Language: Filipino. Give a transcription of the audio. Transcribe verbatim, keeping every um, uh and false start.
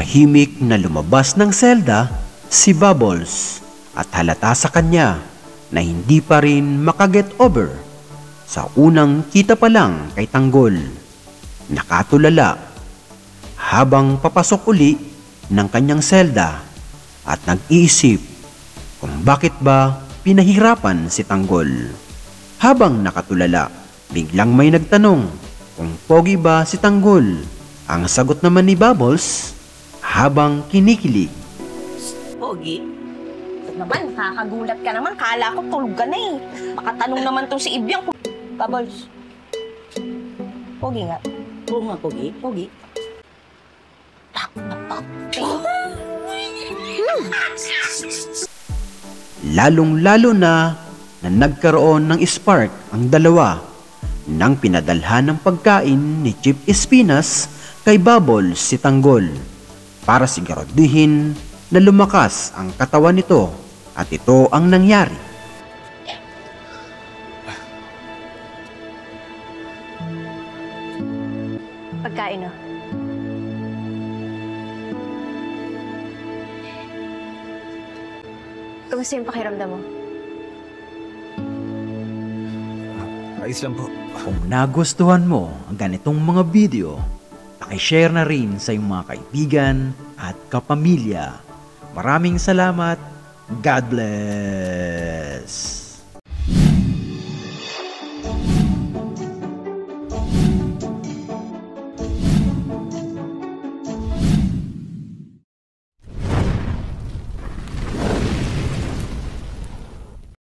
Tahimik na lumabas ng selda si Bubbles at halata sa kanya na hindi pa rin makaget over sa unang kita pa lang kay Tanggol. Nakatulala habang papasok uli ng kanyang selda at nag-iisip kung bakit ba pinahirapan si Tanggol. Habang nakatulala, biglang may nagtanong kung pogi ba si Tanggol. Ang sagot naman ni Bubbles habang kinikilig. Pogi? Ito naman, nakakagulat ka naman. Kala ko tulog ka na eh. Makatanong naman to si Ibyang. Bubbles. Pogi nga. Oo nga, Pogi. Pogi. Lalong-lalo na na nagkaroon ng spark ang dalawa nang pinadalhan ng pagkain ni Chief Espinas kay Bubbles si Tanggol para siguraduhin na lumakas ang katawan nito at ito ang nangyari. Pagkain na. Kumusta yung pakiramdam mo? Ayos lang po. Kung nagustuhan mo ang ganitong mga video, pakishare na rin sa iyong mga kaibigan at kapamilya. Maraming salamat. God bless.